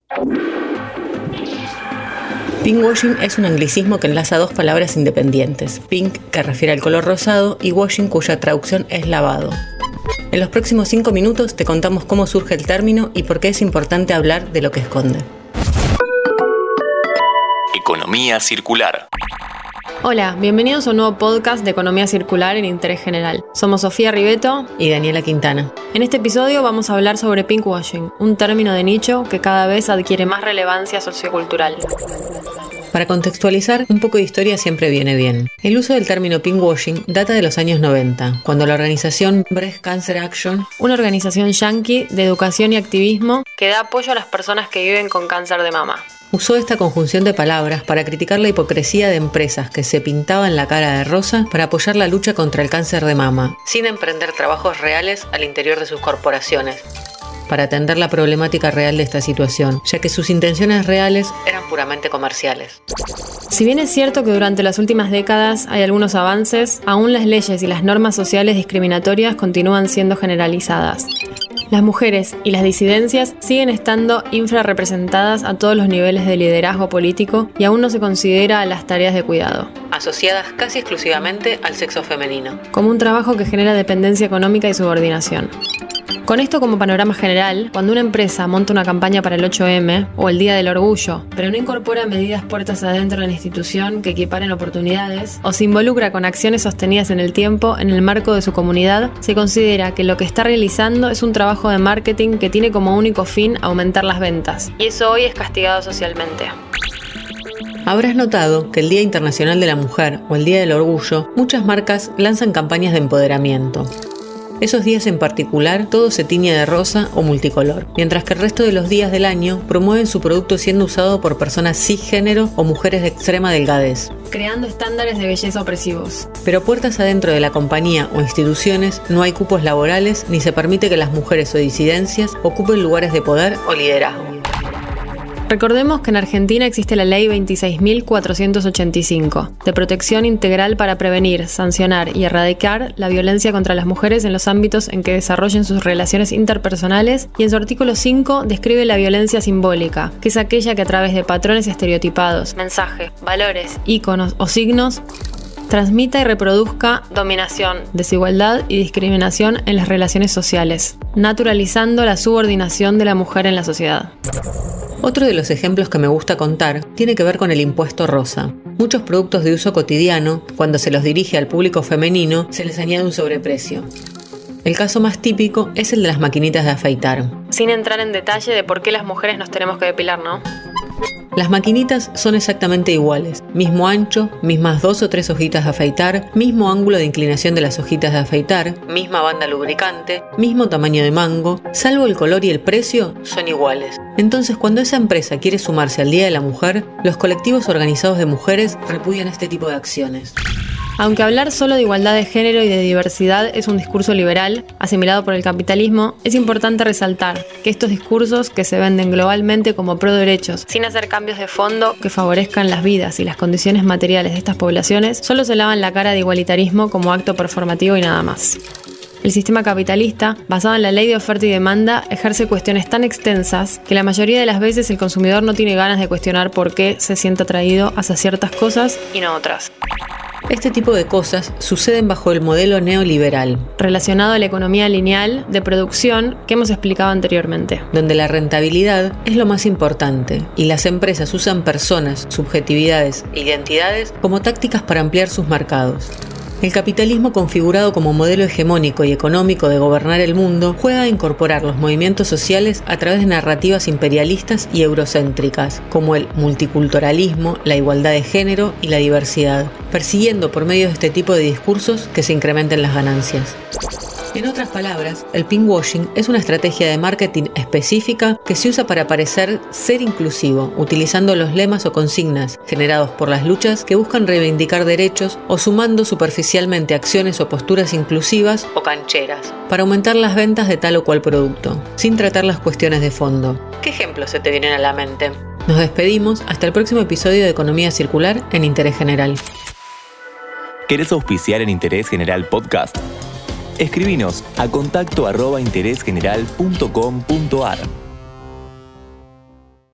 Pinkwashing es un anglicismo que enlaza dos palabras independientes, pink, que refiere al color rosado, y washing, cuya traducción es lavado. En los próximos 5 minutos te contamos cómo surge el término y por qué es importante hablar de lo que esconde. Economía circular. Hola, bienvenidos a un nuevo podcast de Economía Circular en Interés General. Somos Sofía Ribeto y Daniela Quintana. En este episodio vamos a hablar sobre pinkwashing, un término de nicho que cada vez adquiere más relevancia sociocultural. Para contextualizar, un poco de historia siempre viene bien. El uso del término pinkwashing data de los años 90, cuando la organización Breast Cancer Action, una organización yanqui de educación y activismo que da apoyo a las personas que viven con cáncer de mama, usó esta conjunción de palabras para criticar la hipocresía de empresas que se pintaban la cara de rosa para apoyar la lucha contra el cáncer de mama, sin emprender trabajos reales al interior de sus corporaciones, para atender la problemática real de esta situación, ya que sus intenciones reales eran puramente comerciales. Si bien es cierto que durante las últimas décadas hay algunos avances, aún las leyes y las normas sociales discriminatorias continúan siendo generalizadas. Las mujeres y las disidencias siguen estando infrarrepresentadas a todos los niveles de liderazgo político y aún no se considera a las tareas de cuidado, asociadas casi exclusivamente al sexo femenino, como un trabajo que genera dependencia económica y subordinación. Con esto como panorama general, cuando una empresa monta una campaña para el 8M o el Día del Orgullo, pero no incorpora medidas puertas adentro de la institución que equiparen oportunidades, o se involucra con acciones sostenidas en el tiempo en el marco de su comunidad, se considera que lo que está realizando es un trabajo de marketing que tiene como único fin aumentar las ventas, y eso hoy es castigado socialmente. Habrás notado que el Día Internacional de la Mujer o el Día del Orgullo, muchas marcas lanzan campañas de empoderamiento. Esos días en particular, todo se tiñe de rosa o multicolor, mientras que el resto de los días del año promueven su producto siendo usado por personas cisgénero o mujeres de extrema delgadez, creando estándares de belleza opresivos. Pero puertas adentro de la compañía o instituciones no hay cupos laborales ni se permite que las mujeres o disidencias ocupen lugares de poder o liderazgo. Recordemos que en Argentina existe la Ley 26.485, de protección integral para prevenir, sancionar y erradicar la violencia contra las mujeres en los ámbitos en que desarrollen sus relaciones interpersonales, y en su artículo 5 describe la violencia simbólica, que es aquella que a través de patrones estereotipados, mensajes, valores, íconos o signos, transmita y reproduzca dominación, desigualdad y discriminación en las relaciones sociales, naturalizando la subordinación de la mujer en la sociedad. Otro de los ejemplos que me gusta contar tiene que ver con el impuesto rosa. Muchos productos de uso cotidiano, cuando se los dirige al público femenino, se les añade un sobreprecio. El caso más típico es el de las maquinitas de afeitar. Sin entrar en detalle de por qué las mujeres nos tenemos que depilar, ¿no? Las maquinitas son exactamente iguales, mismo ancho, mismas 2 o 3 hojitas de afeitar, mismo ángulo de inclinación de las hojitas de afeitar, misma banda lubricante, mismo tamaño de mango, salvo el color y el precio son iguales. Entonces, cuando esa empresa quiere sumarse al Día de la Mujer, los colectivos organizados de mujeres repudian este tipo de acciones. Aunque hablar solo de igualdad de género y de diversidad es un discurso liberal, asimilado por el capitalismo, es importante resaltar que estos discursos que se venden globalmente como pro derechos, sin hacer cambios de fondo que favorezcan las vidas y las condiciones materiales de estas poblaciones, solo se lavan la cara de igualitarismo como acto performativo y nada más. El sistema capitalista, basado en la ley de oferta y demanda, ejerce cuestiones tan extensas que la mayoría de las veces el consumidor no tiene ganas de cuestionar por qué se siente atraído hacia ciertas cosas y no otras. Este tipo de cosas suceden bajo el modelo neoliberal, relacionado a la economía lineal de producción que hemos explicado anteriormente, donde la rentabilidad es lo más importante y las empresas usan personas, subjetividades e identidades como tácticas para ampliar sus mercados. El capitalismo, configurado como modelo hegemónico y económico de gobernar el mundo, juega a incorporar los movimientos sociales a través de narrativas imperialistas y eurocéntricas, como el multiculturalismo, la igualdad de género y la diversidad, persiguiendo por medio de este tipo de discursos que se incrementen las ganancias. En otras palabras, el pinkwashing es una estrategia de marketing específica que se usa para parecer ser inclusivo, utilizando los lemas o consignas generados por las luchas que buscan reivindicar derechos o sumando superficialmente acciones o posturas inclusivas o cancheras para aumentar las ventas de tal o cual producto, sin tratar las cuestiones de fondo. ¿Qué ejemplos se te vienen a la mente? Nos despedimos hasta el próximo episodio de Economía Circular en Interés General. ¿Querés auspiciar en Interés General Podcast? Escribinos a contacto@interésgeneral.com.ar.